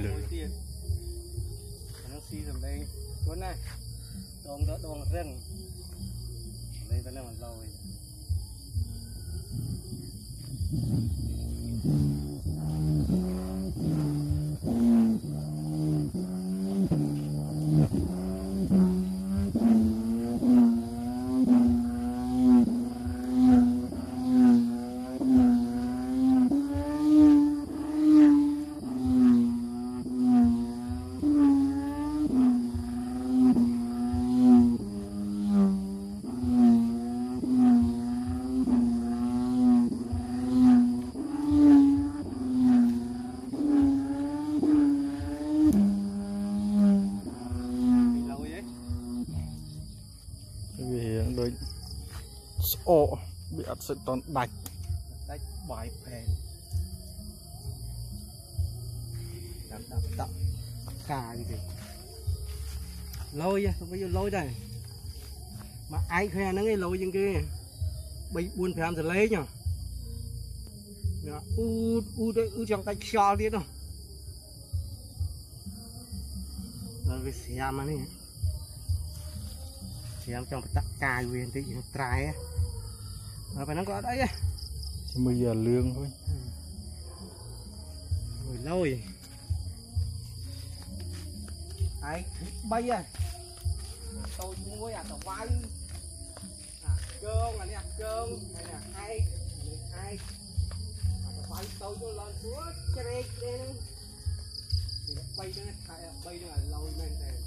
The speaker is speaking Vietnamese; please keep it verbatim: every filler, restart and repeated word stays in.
lửa nó xì làm đây con này đòn đó đòn rừng đây vẫn là mình lâu rồi ô bị ắt sự toàn đạch đạch bài phèn đập đập đập cà gì vậy lôi không có vô lôi đây mà ai khoe nó nghe lôi trên kia bị buôn phèn rồi lấy nhở u u đây u trong tay cho đi đâu rồi về xem mà này xem trong tất cả quyền tí trái á rồi phải nó có đấy chỉ bây giờ lương thôi rồi lôi ai bay à tôi mua à tàu vai cơm là nè cơm này nè hai hai tàu vai tôi cho lên xuống chơi lên bay nó bay nó là lôi lên